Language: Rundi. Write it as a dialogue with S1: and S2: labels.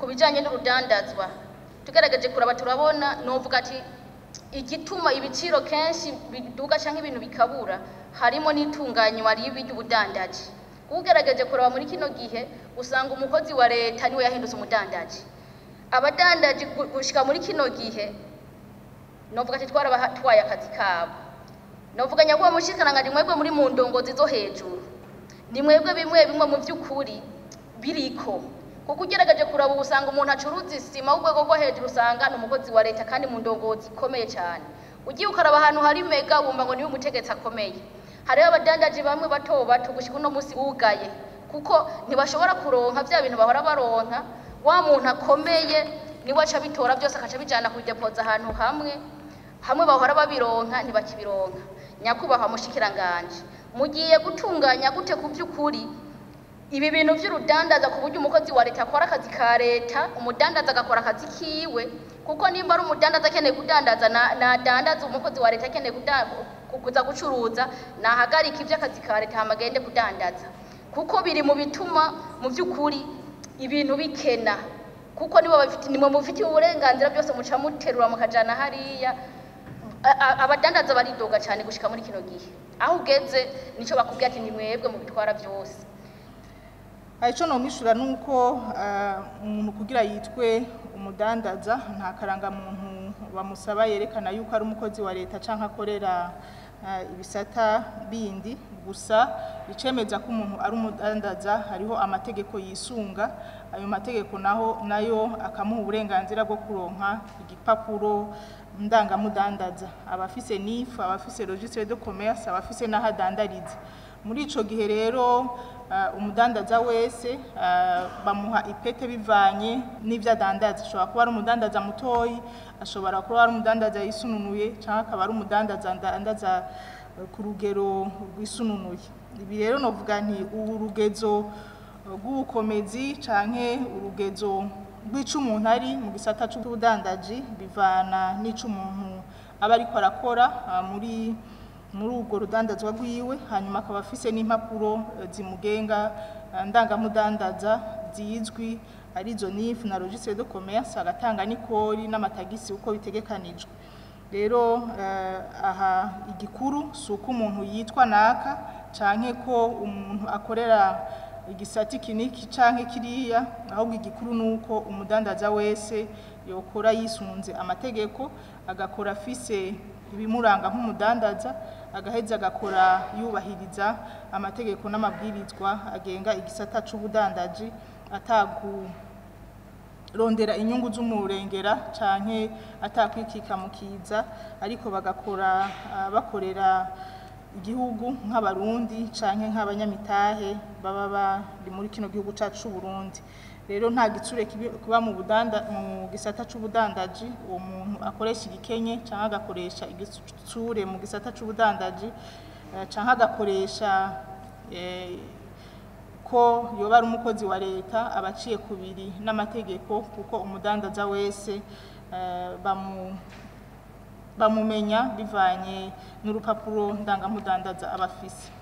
S1: kubijanye n'urudandazwa tugerageje kuraba turabona novuga ati igituma ibiciro kenshi biduga canke ibintu bikabura harimo n'itunganywa ribi ry'ubudandaji. Ugerageje kuraba muri kino gihe usanga umukozi wa leta niwe yahindutse umudandaji. Abadandaji gushika muri kino gihe novuga ati twarabatwaye akazi kabo. Novuga nyakuba umushikiranganji mwebwe muri mu ndongozi zo hejuru ni mwebwe bimwe mu vy'ukuri biriko kuko ugerageje kuraba usanga umuntu acuruza isima urwego rwo hejuru usanga n'umukozi wa leta kandi mu ndongozi ikomeye cyane. Ugiye ukaraba ahantu hari Mbega wumva ngo niwe umutegetsi akomeye. Hariho abadandaji bamwe bato gushika uno musi bugaye kuko ntibashobora kuronka vya bintu bahora baronka. Wa muntu akomeye niwe aca bitora byose akaca bijana kudepoza ahantu hamwe bahora babironka ntibakibironka. Nyakubahwa umushikiranganji mugiye gutunganya gute ku by'ukuri ibi bintu vy'urudandaza ku buryo umukozi wa leta akora akazi ka leta umudandaza agakora akazi kiwe kuko nimba ari umudandaza akeneye kudandaza na dandaza umukozi wa leta akeneye kuza gucuruza nahagarika ivy'akazi ka leta hamagende kudandaza kuko biri mu bituma mu by'ukuri ibintu bikena kuko nimwe mufitiye uburenganzira byose muca muterura mukajana hariya. Abadandaza baridoga cyane gushika muri kino gihe aho ugeze nico bakubwiye ati ni mwebwe mu bitwara byose.
S2: Ico no mishura nuko umuntu kugira yitwe umudandaza nta karanga muntu bamusaba yerekana yuko ari umukozi wa leta canke akorera ibisata bindi gusa icemeza ko umuntu ari umudandaza hariho amategeko yisunga. Ayo mategeko nayo akamuha uburenganzira bwo kuronka igipapuro ndangamudandaza abafise NIF abafise registre de commerce abafise n'ahadandariza. Muri ico gihe rero umudandaza wese bamuha ipete bivanye n'ivyo adandaza. Ashobora kuba ari umudandaza mutoyi, ashobora kuba ari umudandaza yisununuye cyangwa akaba ari umudandaza ndandaza ku rugero rwisununuye. Ibi rero novuga nti urugezo rw'ubukomezi canke urugezo rw'ico umuntu ari mu gisata c'ubudandaji bivana n'ico umuntu aba ariko arakora muri urwo rudandazwa rwiwe. Hanyuma akaba afise n'impapuro zimugenga ndangamudandaza zizwi arizo NIF na registre de commerce agatanga n'ikori n'amatagisi uko bitegekanijwe. Rero aha igikuru suko umuntu yitwa naka canke ko umuntu akorera igisati kiniki canke kiriya ahubwo igikuru nuko umudandaza wese yokora yisunze amategeko agakora afise ibimuranga nk'umudandaza agaheza agakora yubahiriza amategeko n'amabwirizwa agenga igisata c'ubudandaji rondera inyungu z'umurengera canke atakwikika mukiza ariko bagakora bakorera igihugu nk'abarundi canke nk'abanyamitahe baba bari muri kino gihugu cacu Burundi. Rero nta gitsure kuba mu gisata c'ubudandaji uwo muntu akoresha igikenye canke agakoresha igitsure mu gisata c'ubudandaji canke agakoresha ko yoba ari umukozi wa leta abaciye kubiri n'amategeko kuko umudandaza wese bamumenya bivanye n'urupapuro ndangamudandaza abafise.